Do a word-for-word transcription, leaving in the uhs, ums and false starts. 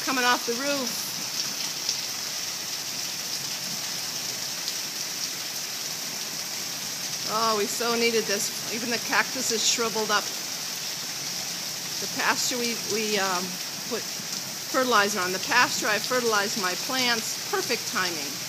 coming off the roof. Oh, we so needed this. Even the cactus is shriveled up. The pasture, we, we um, put fertilizer on. The pasture, I fertilized my plants. Perfect timing.